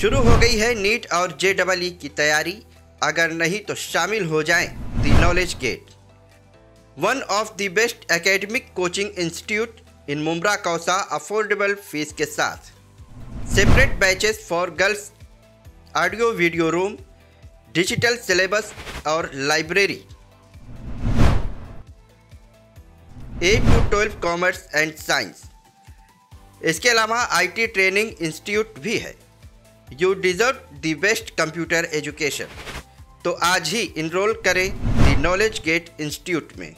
शुरू हो गई है नीट और JEE की तैयारी। अगर नहीं तो शामिल हो जाएं the knowledge gate, one of the best academic coaching institute in Mumbra Kausa, affordable fees के साथ। Separate batches for girls, audio video room, digital syllabus और library, 8 to 12 commerce and science. इसके अलावा IT ट्रेनिंग इंस्टीट्यूट भी है। You deserve the best computer education, तो आज ही इनरोल करें द नॉलेज गेट इंस्टीट्यूट में।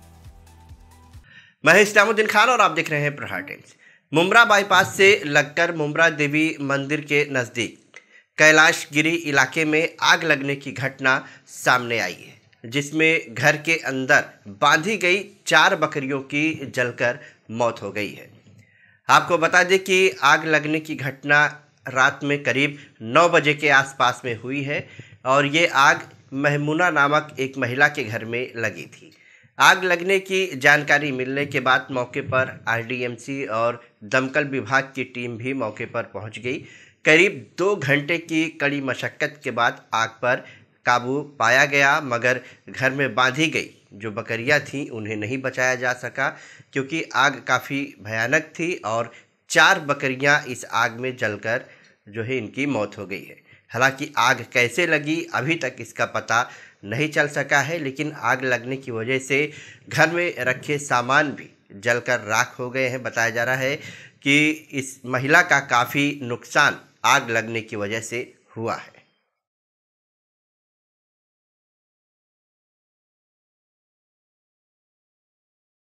मैं इस्लामुद्दीन खान और आप देख रहे हैं प्रहार टाइम्स। मुम्ब्रा बाईपास से लगकर मुम्ब्रा देवी मंदिर के नज़दीक कैलाश गिरी इलाके में आग लगने की घटना सामने आई है, जिसमें घर के अंदर बांधी गई 4 बकरियों की जलकर मौत हो गई है। आपको बता दें कि आग लगने की घटना रात में करीब 9 बजे के आसपास में हुई है और ये आग महमूना नामक एक महिला के घर में लगी थी। आग लगने की जानकारी मिलने के बाद मौके पर RDMC और दमकल विभाग की टीम भी मौके पर पहुंच गई। करीब 2 घंटे की कड़ी मशक्कत के बाद आग पर काबू पाया गया, मगर घर में बांधी गई जो बकरियां थीं उन्हें नहीं बचाया जा सका, क्योंकि आग काफ़ी भयानक थी और 4 बकरियां इस आग में जलकर जो है इनकी मौत हो गई है। हालांकि आग कैसे लगी अभी तक इसका पता नहीं चल सका है, लेकिन आग लगने की वजह से घर में रखे सामान भी जलकर राख हो गए हैं। बताया जा रहा है कि इस महिला का काफ़ी नुकसान आग लगने की वजह से हुआ है।